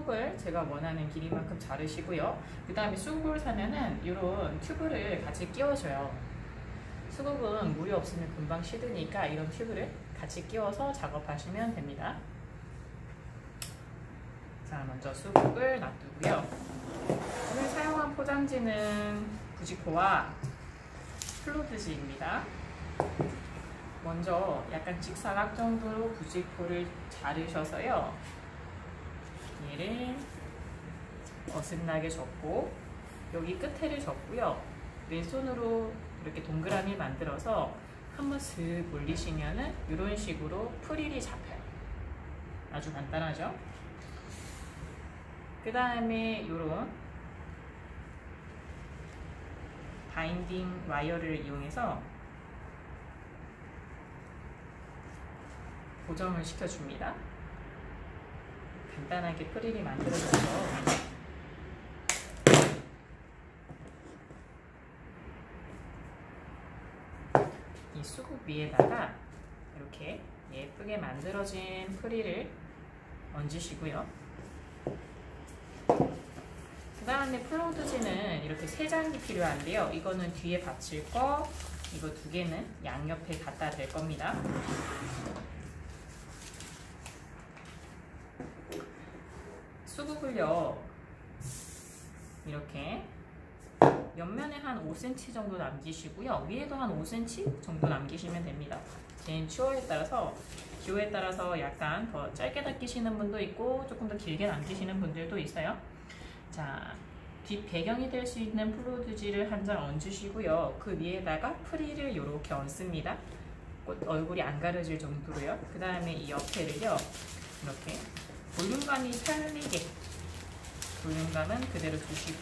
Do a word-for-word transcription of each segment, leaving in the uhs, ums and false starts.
수국을 제가 원하는 길이만큼 자르시고요. 그 다음에 수국을 사면은 이런 튜브를 같이 끼워줘요. 수국은 물이 없으면 금방 시드니까 이런 튜브를 같이 끼워서 작업하시면 됩니다. 자, 먼저 수국을 놔두고요. 오늘 사용한 포장지는 부직포와 플로드지입니다. 먼저 약간 직사각 정도로 부직포를 자르셔서요. 얘를 어긋나게 접고 여기 끝에를 접고요. 왼손으로 이렇게 동그라미 만들어서 한번 슥 올리시면은 이런 식으로 프릴이 잡혀요. 아주 간단하죠? 그 다음에 이런 바인딩 와이어를 이용해서 고정을 시켜줍니다. 간단하게 프릴이 만들어져서 이 수국 위에다가 이렇게 예쁘게 만들어진 프릴을 얹으시고요. 그 다음에 플로드지는 이렇게 세 장이 필요한데요. 이거는 뒤에 받칠 거, 이거 두 개는 양옆에 갖다 댈 겁니다. 수국을요, 이렇게 옆면에 한 오 센티미터 정도 남기시고요. 위에도 한 오 센티미터 정도 남기시면 됩니다. 개인 취향에 따라서, 기호에 따라서 약간 더 짧게 남기시는 분도 있고 조금 더 길게 남기시는 분들도 있어요. 자, 뒷 배경이 될 수 있는 플로드지를 한 장 얹으시고요. 그 위에다가 프릴을 이렇게 얹습니다. 얼굴이 안 가려질 정도로요. 그 다음에 이 옆에를요, 이렇게 볼륨감이 살리게 볼륨감은 그대로 두시고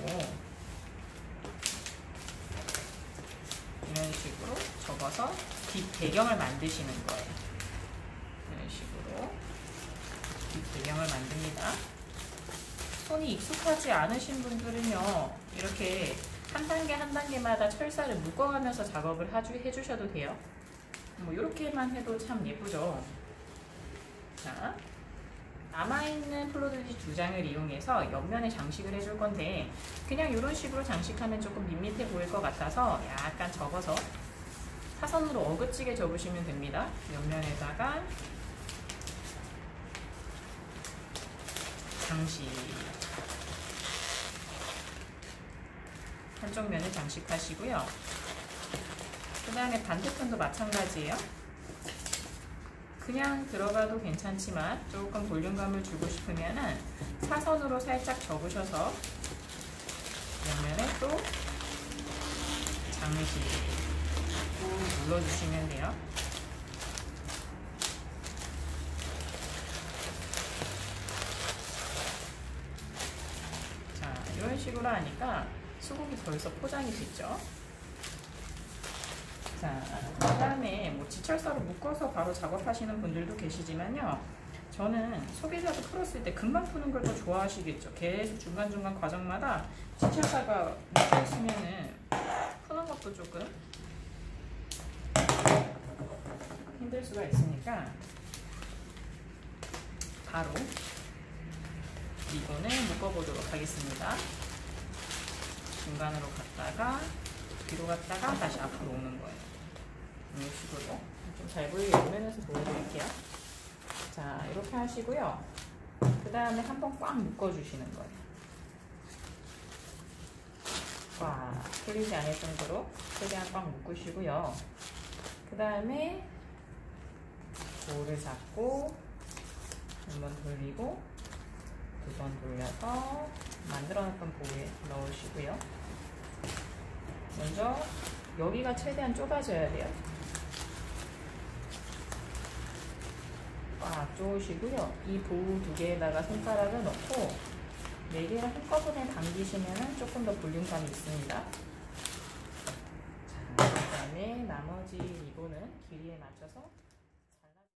이런 식으로 접어서 뒷 배경을 만드시는 거예요. 이런 식으로 뒷 배경을 만듭니다. 손이 익숙하지 않으신 분들은요, 이렇게 한 단계 한 단계마다 철사를 묶어가면서 작업을 해주셔도 돼요. 뭐 이렇게만 해도 참 예쁘죠. 자, 남아있는 플로드지 두 장을 이용해서 옆면에 장식을 해줄 건데, 그냥 이런 식으로 장식하면 조금 밋밋해 보일 것 같아서 약간 접어서 사선으로 어긋지게 접으시면 됩니다. 옆면에다가 장식, 한쪽 면을 장식하시고요. 그 다음에 반대편도 마찬가지예요. 그냥 들어가도 괜찮지만 조금 볼륨감을 주고 싶으면은 사선으로 살짝 접으셔서 옆면에 또 장식 꾹 눌러주시면 돼요. 자, 이런 식으로 하니까 수국이 벌써 포장이 됐죠. 자, 그 다음에 뭐 지철사로 묶어서 바로 작업하시는 분들도 계시지만요. 저는 소비자도 풀었을 때 금방 푸는 걸 더 좋아하시겠죠. 계속 중간중간 과정마다 지철사가 묶여있으면은 푸는 것도 조금 힘들 수가 있으니까 바로 리본을 묶어보도록 하겠습니다. 중간으로 갔다가 뒤로 갔다가 다시 앞으로 오는 거예요. 이런 식으로 좀 잘 보이게 옆면에서 보여드릴게요. 자, 이렇게 하시고요. 그 다음에 한번 꽉 묶어주시는 거예요. 꽉 풀리지 않을 정도로 최대한 꽉 묶으시고요. 그 다음에 볼을 잡고 한 번 돌리고 두 번 돌려서 만들어놨던 볼에 넣으시고요. 먼저 여기가 최대한 좁아져야 돼요. 꽉 조으시고요. 이 볼 두 개에다가 손가락을 넣고 네 개를 한꺼번에 당기시면 조금 더 볼륨감이 있습니다. 자, 그 다음에 나머지 리본은 길이에 맞춰서